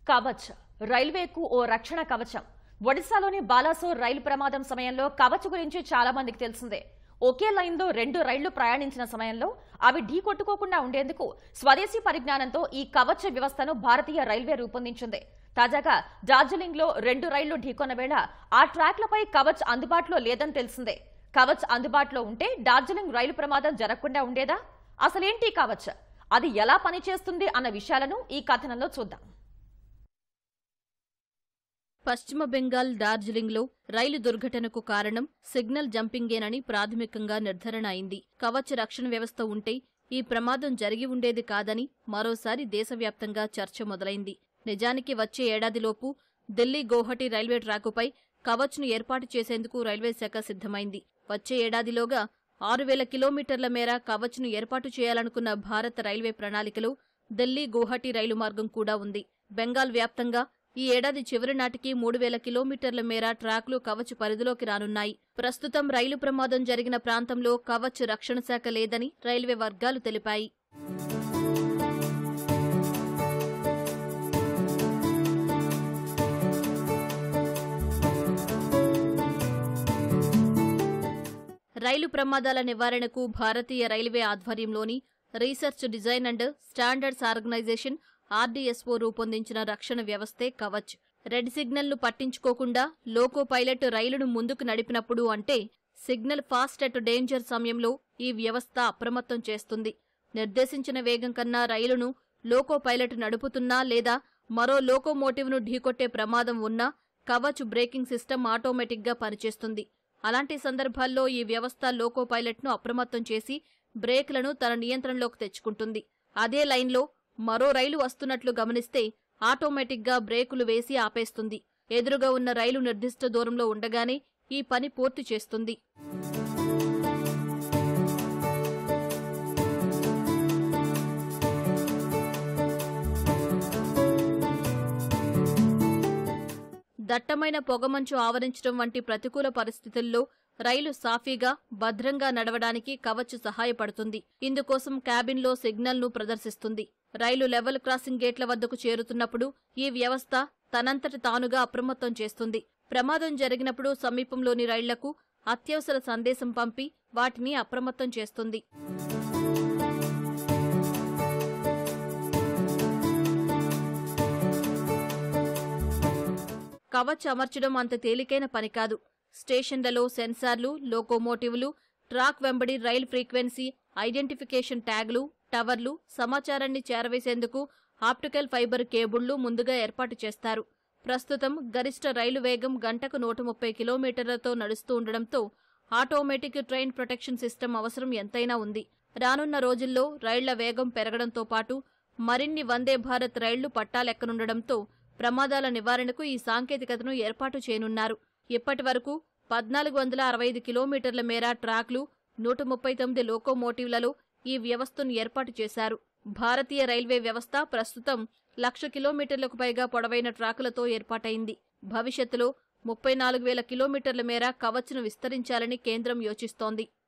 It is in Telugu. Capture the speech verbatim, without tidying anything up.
కవచ్ రైల్వేకు ఓ రక్షణ కవచం. ఒడిశాలోని బాలాసోర్ రైలు ప్రమాదం సమయంలో కవచ్ గురించి చాలా మందికి తెలిసిందే. ఒకే లైన్లో రెండు రైళ్లు ప్రయాణించిన సమయంలో అవి ఢీ కొట్టుకోకుండా ఉండేందుకు స్వదేశీ పరిజ్ఞానంతో ఈ కవచ వ్యవస్థను భారతీయ రైల్వే రూపొందించింది. తాజాగా డార్జిలింగ్ లో రెండు రైళ్లు ఢీకొన్న వేళ ఆ ట్రాక్లపై కవచ్ అందుబాటులో లేదని తెలిసిందే. కవచ్ అందుబాటులో ఉంటే డార్జిలింగ్ రైలు ప్రమాదం జరగకుండా ఉండేదా? అసలేంటి కవచ్, అది ఎలా పనిచేస్తుంది అన్న విషయాలను ఈ కథనంలో చూద్దాం. పశ్చిమ బెంగాల్ డార్జిలింగ్లో రైలు దుర్ఘటనకు కారణం సిగ్నల్ జంపింగేనని ప్రాథమికంగా నిర్ధారణ అయింది. కవచ్ రక్షణ వ్యవస్థ ఉంటే ఈ ప్రమాదం జరిగి ఉండేది కాదని మరోసారి దేశవ్యాప్తంగా చర్చ మొదలైంది. నిజానికి వచ్చే ఏడాదిలోపు ఢిల్లీ గౌహటి రైల్వే ట్రాకుపై కవచ్ను ఏర్పాటు చేసేందుకు రైల్వే శాఖ సిద్ధమైంది. వచ్చే ఏడాదిలోగా ఆరు వేల కిలోమీటర్ల మేర కవచ్ను ఏర్పాటు చేయాలనుకున్న భారత రైల్వే ప్రణాళికలో ఢిల్లీ గౌహటి రైలు మార్గం కూడా ఉంది. బెంగాల్ వ్యాప్తంగా ఈ ఏడాది చివరి నాటికి మూడు వేల కిలోమీటర్ల మేర ట్రాక్లు కవచ్ పరిధిలోకి రానున్నాయి. ప్రస్తుతం రైలు ప్రమాదం జరిగిన ప్రాంతంలో కవచ్ రక్షణ శాఖ లేదని రైల్వే వర్గాలు తెలిపాయి. రైలు ప్రమాదాల నివారణకు భారతీయ రైల్వే ఆధ్వర్యంలోని research design and standards organisation RDSO రూపొందించిన రక్షణ వ్యవస్థే కవచ్. రెడ్ సిగ్నల్ను పట్టించుకోకుండా లోకో పైలట్ రైలును ముందుకు నడిపినప్పుడు అంటే సిగ్నల్ ఫాస్ట్ అట్ డేంజర్ సమయంలో ఈ వ్యవస్థ అప్రమత్తం చేస్తుంది. నిర్దేశించిన వేగం కన్నా రైలును లోకో పైలట్ నడుపుతున్నా లేదా మరో లోకోమోటివ్ను ఢీకొట్టే ప్రమాదం ఉన్నా కవచ్ బ్రేకింగ్ సిస్టమ్ ఆటోమేటిక్గా పనిచేస్తుంది. అలాంటి సందర్భాల్లో ఈ వ్యవస్థ లోకో పైలట్ను అప్రమత్తం చేసి బ్రేక్లను తన నియంత్రణలోకి తెచ్చుకుంటుంది. అదే లైన్లో మరో రైలు వస్తున్నట్లు గమనిస్తే ఆటోమేటిక్గా బ్రేకులు వేసి ఆపేస్తుంది. ఎదురుగా ఉన్న రైలు నిర్దిష్ట దూరంలో ఉండగానే ఈ పని పూర్తి చేస్తుంది. దట్టమైన పొగమంచు ఆవరించడం వంటి ప్రతికూల పరిస్థితుల్లో రైలు సాఫీగా భద్రంగా నడవడానికి కవచ్ సహాయపడుతుంది. ఇందుకోసం క్యాబిన్లో సిగ్నల్ను ప్రదర్శిస్తుంది. రైలు లెవెల్ క్రాసింగ్ గేట్ల వద్దకు చేరుతున్నప్పుడు ఈ వ్యవస్థ తనంతట తానుగా అప్రమత్తం చేస్తుంది. ప్రమాదం జరిగినప్పుడు సమీపంలోని రైళ్లకు అత్యవసర సందేశం పంపి వాటిని అప్రమత్తం చేస్తుంది. కవచ్ అమర్చడం అంత తేలికైన పని కాదు. స్టేషన్లలో సెన్సార్లు, లోకోమోటివ్లు, ట్రాక్ వెంబడి రైల్ ఫ్రీక్వెన్సీ ఐడెంటిఫికేషన్ ట్యాగ్లు, టవర్లు, సమాచారాన్ని చేరవేసేందుకు ఆప్టికల్ ఫైబర్ కేబుళ్లు ముందుగా ఏర్పాటు చేస్తారు. ప్రస్తుతం గరిష్ట రైలు వేగం గంటకు నూట ముప్పై కిలోమీటర్లతో నడుస్తూ ఉండడంతో ఆటోమేటిక్ ట్రైన్ ప్రొటెక్షన్ సిస్టమ్ అవసరం ఎంతైనా ఉంది. రానున్న రోజుల్లో రైళ్ల వేగం పెరగడంతో పాటు మరిన్ని వందే భారత్ రైళ్లు పట్టాలెక్కనుండడంతో ప్రమాదాల నివారణకు ఈ సాంకేతికతను ఏర్పాటు చేయనున్నారు. ఇప్పటి వరకు పద్నాలుగు వందల అరవై ఐదు కిలోమీటర్ల మేర ట్రాక్లు, నూట ముప్పై తొమ్మిది లోకోమోటివ్లలో ఈ వ్యవస్థను ఏర్పాటు చేశారు. భారతీయ రైల్వే వ్యవస్థ ప్రస్తుతం లక్ష కిలోమీటర్లకు పైగా పొడవైన ట్రాకులతో ఏర్పాటైంది. భవిష్యత్తులో ముప్పై నాలుగు వేల కిలోమీటర్ల మేర కవచ్ను విస్తరించాలని కేంద్రం యోచిస్తోంది.